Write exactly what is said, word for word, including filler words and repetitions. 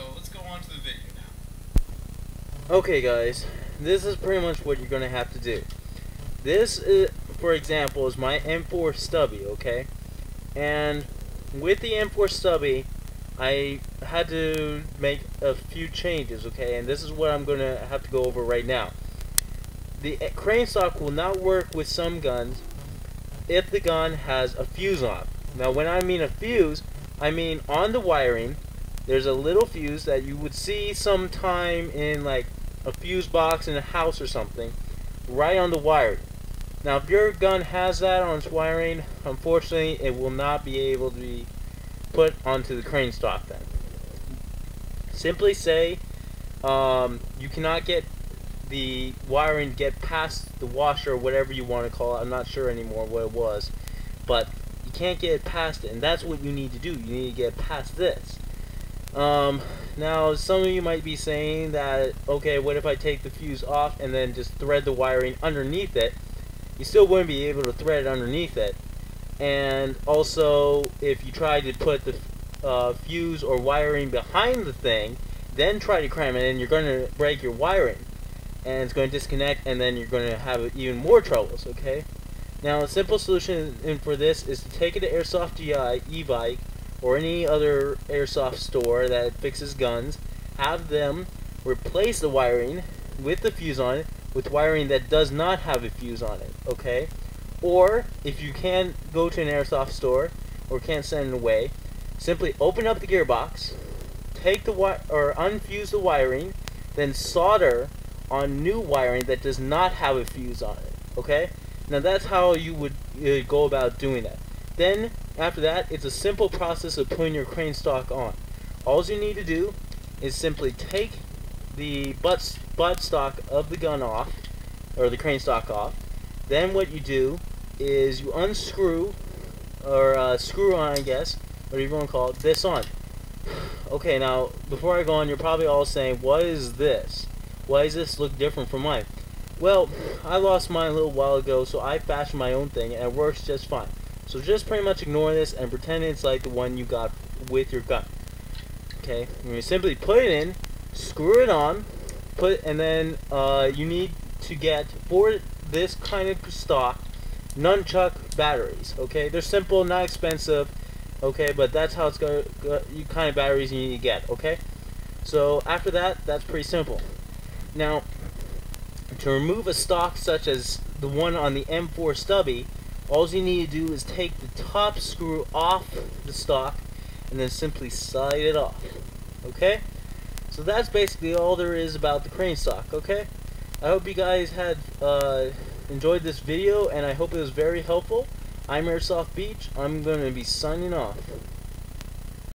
let's go on to the video now. Okay guys, this is pretty much what you're going to have to do. This, is, for example, is my M four stubby, okay? And with the M four stubby, I had to make a few changes, okay? And this is what I'm going to have to go over right now. The crane stock will not work with some guns if the gun has a fuse on. Now when I mean a fuse, I mean on the wiring, there's a little fuse that you would see sometime in like a fuse box in a house or something, right on the wiring. Now if your gun has that on its wiring, unfortunately it will not be able to be put onto the crane stock then. Simply say um, you cannot get the wiring to get past the washer or whatever you want to call it. I'm not sure anymore what it was, but you can't get it past it, and that's what you need to do. You need to get past this. Um, now some of you might be saying that, okay, what if I take the fuse off and then just thread the wiring underneath it? You still wouldn't be able to thread it underneath it. And also, if you try to put the uh, fuse or wiring behind the thing, then try to cram it in, you're going to break your wiring, and it's going to disconnect, and then you're going to have even more troubles, okay? Now, a simple solution for this is to take it to Airsoft G I, e-bike, or any other airsoft store that fixes guns, have them replace the wiring with the fuse on it with wiring that does not have a fuse on it, okay? Or, if you can't go to an airsoft store, or can't send it away, simply open up the gearbox, take the wi or unfuse the wiring, then solder on new wiring that does not have a fuse on it, okay? Now that's how you would uh, go about doing that. Then, after that, it's a simple process of putting your crane stock on. All you need to do is simply take the butt, butt stock of the gun off, or the crane stock off. Then what you do is you unscrew, or uh, screw on, I guess, whatever you want to call it, this on. Okay, now, before I go on, you're probably all saying, what is this? Why does this look different from mine? Well, I lost mine a little while ago, so I fashioned my own thing, and it works just fine. So just pretty much ignore this and pretend it's like the one you got with your gun. Okay, you simply put it in, screw it on, put, and then uh, you need to get, for this kind of stock, nunchuck batteries. Okay, they're simple, not expensive. Okay, but that's how it's going. You kind of batteries you need to get. Okay, so after that, that's pretty simple. Now, to remove a stock such as the one on the M four stubby, all you need to do is take the top screw off the stock and then simply slide it off. Okay? So that's basically all there is about the crane stock. Okay? I hope you guys had uh, enjoyed this video, and I hope it was very helpful. I'm Airsoft Beach. I'm going to be signing off.